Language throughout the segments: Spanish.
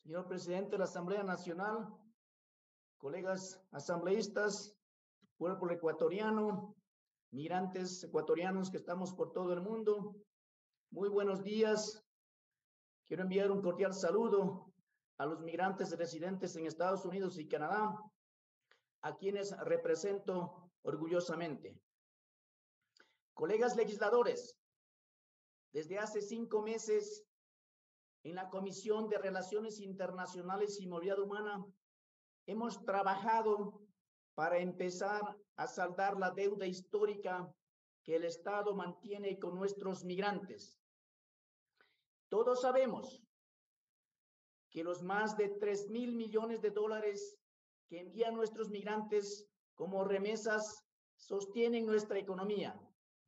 Señor presidente de la Asamblea Nacional, colegas asambleístas, pueblo ecuatoriano, migrantes ecuatorianos que estamos por todo el mundo, muy buenos días. Quiero enviar un cordial saludo a los migrantes residentes en Estados Unidos y Canadá, a quienes represento orgullosamente. Colegas legisladores, desde hace 5 meses, en la Comisión de Relaciones Internacionales y Movilidad Humana, hemos trabajado para empezar a saldar la deuda histórica que el Estado mantiene con nuestros migrantes. Todos sabemos que los más de 3.000 millones de dólares que envían nuestros migrantes como remesas sostienen nuestra economía.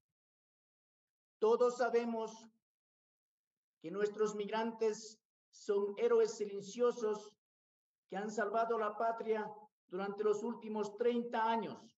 Todos sabemos que nuestros migrantes son héroes silenciosos que han salvado la patria durante los últimos 30 años.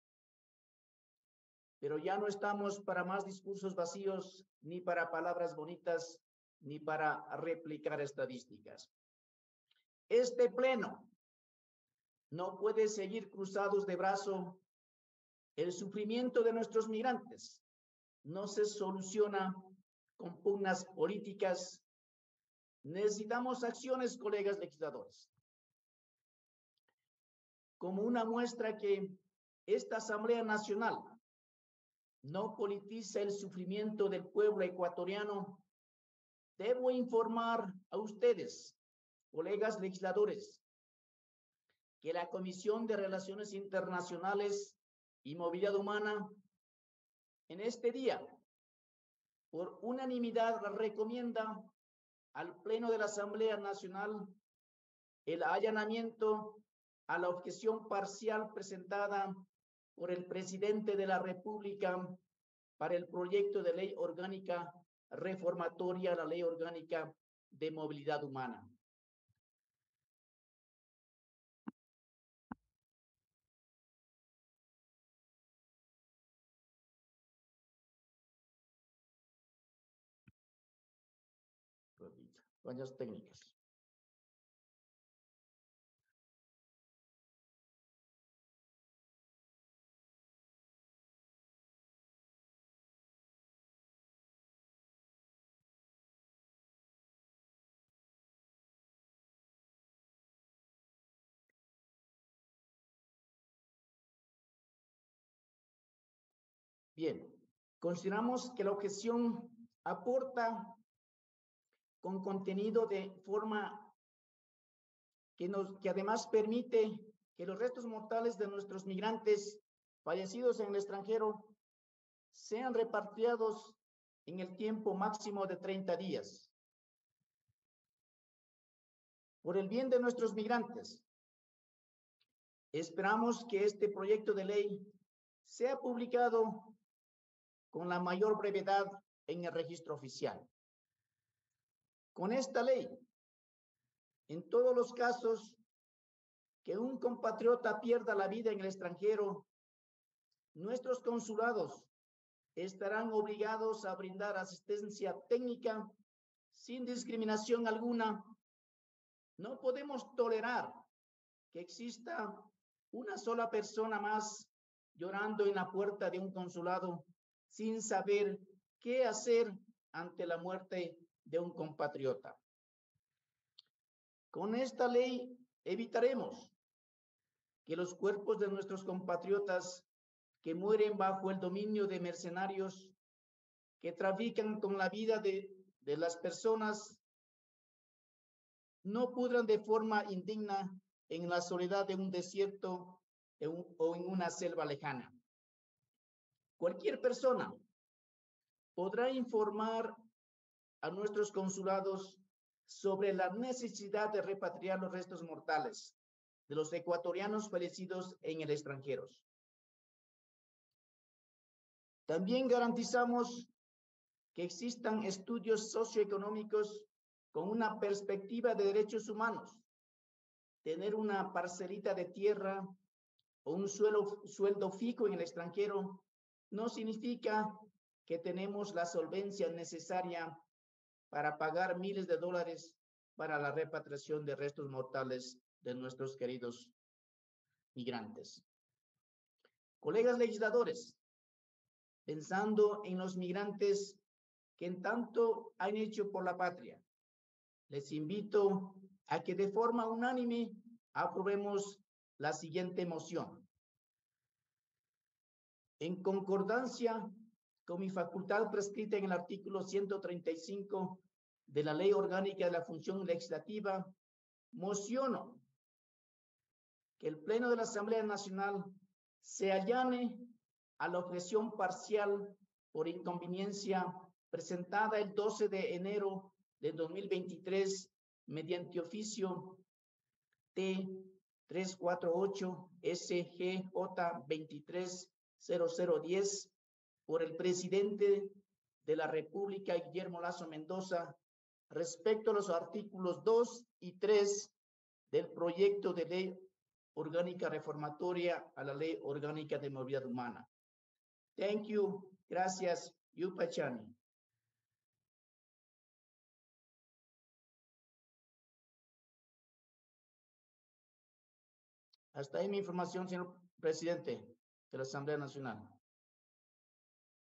Pero ya no estamos para más discursos vacíos, ni para palabras bonitas, ni para replicar estadísticas. Este pleno no puede seguir cruzados de brazo. El sufrimiento de nuestros migrantes no se soluciona con pugnas políticas. Necesitamos acciones, colegas legisladores. Como una muestra que esta Asamblea Nacional no politiza el sufrimiento del pueblo ecuatoriano, debo informar a ustedes, colegas legisladores, que la Comisión de Relaciones Internacionales y Movilidad Humana en este día, por unanimidad, recomienda al Pleno de la Asamblea Nacional el allanamiento a la objeción parcial presentada por el presidente de la República para el proyecto de ley orgánica reformatoria a la Ley Orgánica de Movilidad Humana. Fallas técnicas. Bien, consideramos que la objeción aporta con contenido de forma que además permite que los restos mortales de nuestros migrantes fallecidos en el extranjero sean repatriados en el tiempo máximo de 30 días. Por el bien de nuestros migrantes, esperamos que este proyecto de ley sea publicado con la mayor brevedad en el registro oficial. Con esta ley, en todos los casos que un compatriota pierda la vida en el extranjero, nuestros consulados estarán obligados a brindar asistencia técnica sin discriminación alguna. No podemos tolerar que exista una sola persona más llorando en la puerta de un consulado sin saber qué hacer ante la muerte de un compatriota. Con esta ley evitaremos que los cuerpos de nuestros compatriotas que mueren bajo el dominio de mercenarios que trafican con la vida de las personas no pudran de forma indigna en la soledad de un desierto o en una selva lejana. Cualquier persona podrá informar a nuestros consulados sobre la necesidad de repatriar los restos mortales de los ecuatorianos fallecidos en el extranjero. También garantizamos que existan estudios socioeconómicos con una perspectiva de derechos humanos. Tener una parcelita de tierra o un sueldo fijo en el extranjero no significa que tenemos la solvencia necesaria para pagar miles de dólares para la repatriación de restos mortales de nuestros queridos migrantes. Colegas legisladores, pensando en los migrantes que en tanto han hecho por la patria, les invito a que de forma unánime aprobemos la siguiente moción. En concordancia con mi facultad prescrita en el artículo 135 de la Ley Orgánica de la Función Legislativa, mociono que el Pleno de la Asamblea Nacional se allane a la objeción parcial por inconveniencia presentada el 12 de enero de 2023 mediante oficio T348 SGJ 230010 por el presidente de la República, Guillermo Lasso Mendoza, respecto a los artículos 2 y 3 del proyecto de ley orgánica reformatoria a la Ley Orgánica de Movilidad Humana. Thank you. Gracias. Yupachani. Hasta ahí mi información, señor presidente de la Asamblea Nacional.